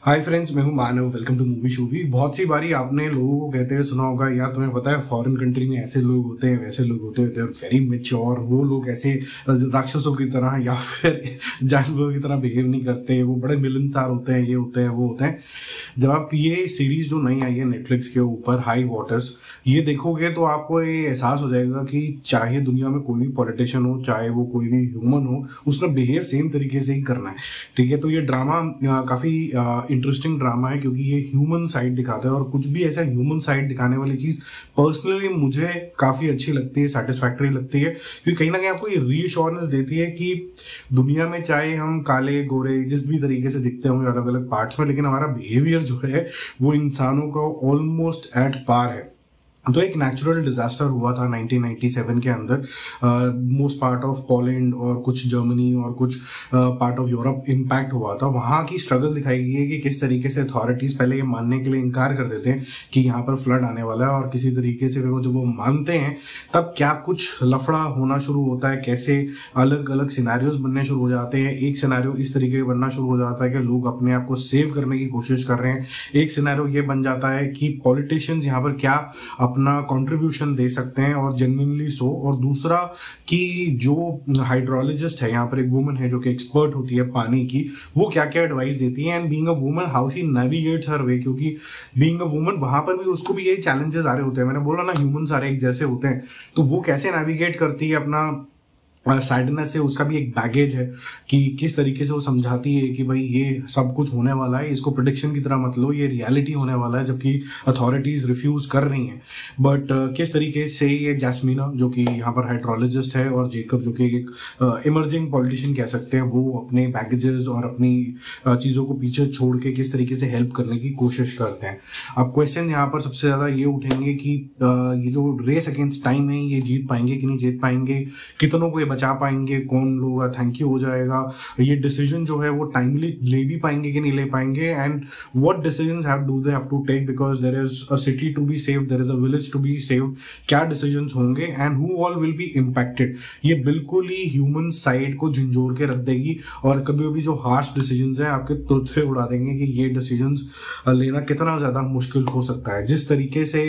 हाय friends, मैं हूं Manav. Welcome to movie शूवी। बहुत सी बारी आपने लोगों को कहते हुए सुना होगा, यार तुम्हें पता है फॉरेन कंट्री में ऐसे लोग होते हैं, वैसे लोग होते हैं, दे आर वेरी मैच्योर। वो लोग ऐसे राक्षसों की तरह या फिर जानवरों की तरह बिहेव नहीं करते, वो बड़े मिलनसार होते हैं, ये होते हैं, वो होते हैं। जब आप ये सीरीज जो नई आई है नेटफ्लिक्स के ऊपर, हाई वाटर्स, ये देखोगे तो आपको ये एहसास हो जाएगा कि चाहे दुनिया में कोई भी पॉलिटिशियन हो, चाहे वो कोई भी ह्यूमन हो, उसने बिहेव सेम तरीके से ही करना है। ठीक है, तो ये ड्रामा काफी इंटरेस्टिंग ड्रामा है क्योंकि ये ह्यूमन साइड दिखाता है, और कुछ भी ऐसा ह्यूमन साइड दिखाने वाली चीज पर्सनली मुझे काफी अच्छी लगती है, सेटिस्फैक्टरी लगती है, क्योंकि कहीं ना कहीं आपको ये रीअश्योरेंस देती है कि दुनिया में चाहे हम काले गोरे जिस भी तरीके से दिखते होंगे अलग अलग पार्ट्स में, लेकिन हमारा बिहेवियर जो है वो इंसानों का ऑलमोस्ट एट पार है। तो एक नेचुरल डिजास्टर हुआ था 1997 के अंदर, मोस्ट पार्ट ऑफ पोलैंड और कुछ जर्मनी और कुछ पार्ट ऑफ यूरोप इम्पैक्ट हुआ था। वहाँ की स्ट्रगल दिखाई गई है कि किस तरीके से अथॉरिटीज पहले ये मानने के लिए इनकार कर देते हैं कि यहाँ पर फ्लड आने वाला है, और किसी तरीके से वो जब वो मानते हैं तब क्या कुछ लफड़ा होना शुरू होता है, कैसे अलग अलग सिनेरियोज बनने शुरू हो जाते हैं। एक सिनेरियो इस तरीके से बनना शुरू हो जाता है कि लोग अपने आप को सेव करने की कोशिश कर रहे हैं। एक सिनेरियो ये बन जाता है कि पॉलिटिशियंस यहाँ पर क्या अपना कंट्रीब्यूशन दे सकते हैं, और जेन्युइनली सो। और दूसरा कि जो हाइड्रोलॉजिस्ट है, यहाँ पर एक वुमन है जो कि एक्सपर्ट होती है पानी की, वो क्या क्या एडवाइस देती है, and being a woman how she navigates her way. क्योंकि बीइंग अ वुमन वहां पर भी उसको भी यही चैलेंजेस आ रहे होते हैं। मैंने बोला ना, ह्यूमन सारे एक जैसे होते हैं, तो वो कैसे नेविगेट करती है अपना सैडनेस से। उसका भी एक बैगेज है कि किस तरीके से वो समझाती है कि भाई ये सब कुछ होने वाला है, इसको प्रेडिक्शन की तरह मत लो, ये रियलिटी होने वाला है, जबकि अथॉरिटीज रिफ्यूज कर रही हैं। बट किस तरीके से ये जैस्मीना जो कि यहाँ पर हाइड्रोलॉजिस्ट है, और जेकब जो कि एक इमर्जिंग पॉलिटिशियन कह सकते हैं, वो अपने बैगेजेस और अपनी चीज़ों को पीछे छोड़ के किस तरीके से हेल्प करने की कोशिश करते हैं। अब क्वेश्चन यहाँ पर सबसे ज़्यादा ये उठेंगे कि ये जो रेस अगेंस्ट टाइम है, ये जीत पाएंगे कि नहीं जीत पाएंगे, कितनों को बचा पाएंगे, कौन लोग थैंक यू हो जाएगा, ये डिसीजन जो है वो टाइमली ले भी पाएंगे कि नहीं ले पाएंगे, and what decisions do they have to take, because there is a city to be saved, there is a village to be saved. क्या डिसीजंस होंगे and who all will be impacted. ये बिल्कुल ही ह्यूमन साइड को झंझोर के रख देगी, और कभी कभी जो हार्श डिसीजंस हैं आपके तुरंत उड़ा देंगे कि ये डिसीजंस लेना कितना ज्यादा मुश्किल हो सकता है। जिस तरीके से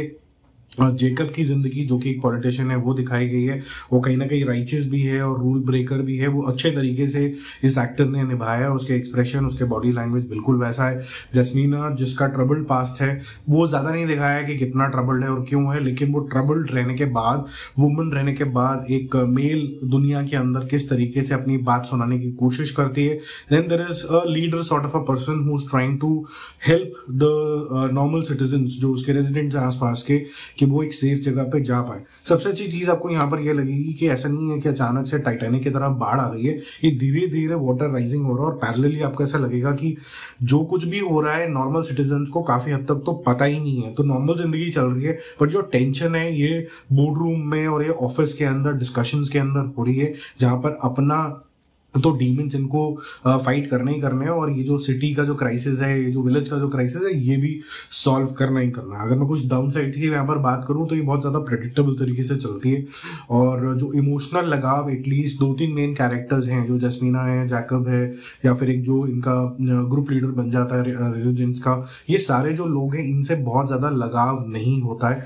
जेकब की जिंदगी जो कि एक पॉलिटिशियन है वो दिखाई गई है, वो कहीं ना कहीं राइचियस भी है और रूल ब्रेकर भी है, वो अच्छे तरीके से इस एक्टर ने निभाया है। उसके एक्सप्रेशन, उसके बॉडी लैंग्वेज बिल्कुल वैसा है। जैस्मीना जिसका ट्रबल्ड पास्ट है, वो ज्यादा नहीं दिखाया है कि कितना ट्रबल्ड है और क्यों है, लेकिन वो ट्रबल्ड रहने के बाद, वुमन रहने के बाद, एक मेल दुनिया के अंदर किस तरीके से अपनी बात सुनाने की कोशिश करती है। Then there is a leader sort of a person who is trying to help the normal citizens जो उसके रेजिडेंट्स हैं आसपास के, कि वो एक सेफ जगह पे जा पाए। सबसे अच्छी चीज आपको यहाँ पर ये लगेगी कि ऐसा नहीं है कि अचानक से टाइटैनिक की तरह बाढ़ आ गई है, ये धीरे धीरे वाटर राइजिंग हो रहा है, और पैरेलली आपको ऐसा लगेगा कि जो कुछ भी हो रहा है नॉर्मल सिटीजन्स को काफी हद तक तो पता ही नहीं है। तो नॉर्मल जिंदगी चल रही है, पर जो टेंशन है ये बोर्ड रूम में और ये ऑफिस के अंदर डिस्कशंस के अंदर हो रही है, जहां पर अपना तो डीमंस इनको फाइट करना ही करना है, और ये जो सिटी का जो क्राइसिस है, ये जो विलेज का जो क्राइसिस है, ये भी सॉल्व करना ही करना है। अगर मैं कुछ डाउन साइड की यहाँ पर बात करूँ तो ये बहुत ज़्यादा प्रेडिक्टेबल तरीके से चलती है, और जो इमोशनल लगाव एटलीस्ट 2-3 मेन कैरेक्टर्स हैं, जो जैस्मीना है, जैकब है, या फिर एक जो इनका ग्रुप लीडर बन जाता है रेजिडेंट्स का, ये सारे जो लोग हैं इनसे बहुत ज़्यादा लगाव नहीं होता है।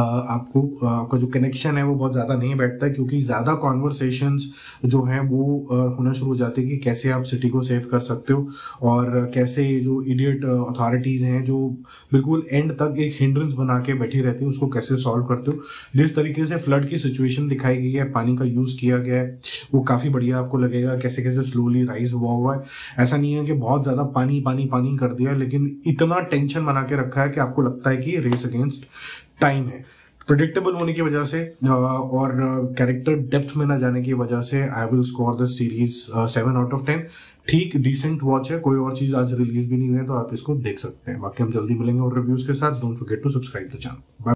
आपका जो कनेक्शन है वो बहुत ज़्यादा नहीं बैठता है, क्योंकि ज़्यादा कॉन्वर्सेशंस जो हैं वो शुरू हो जाती है कि कैसे आप सिटी को सेव कर सकते हो, और कैसे जो इडियट अथॉरिटीज हैं जो बिल्कुल एंड तक एक हिंड्रेंस बना के बैठी रहती है, उसको कैसे सॉल्व करते हो। जिस तरीके से फ्लड की सिचुएशन दिखाई गई है, पानी का यूज किया गया है, वो काफी बढ़िया आपको लगेगा। कैसे कैसे स्लोली राइज हुआ है, ऐसा नहीं है कि बहुत ज्यादा पानी पानी पानी कर दिया, लेकिन इतना टेंशन बना के रखा है कि आपको लगता है कि रेस अगेंस्ट टाइम है। प्रेडिक्टेबल होने की वजह से और कैरेक्टर डेप्थ में ना जाने की वजह से I will score this series 7/10। ठीक डिसेंट वॉच है, कोई और चीज आज रिलीज भी नहीं हुई है, तो आप इसको देख सकते हैं। बाकी हम जल्दी मिलेंगे और रिव्यूज के साथ। Don't forget to subscribe the channel.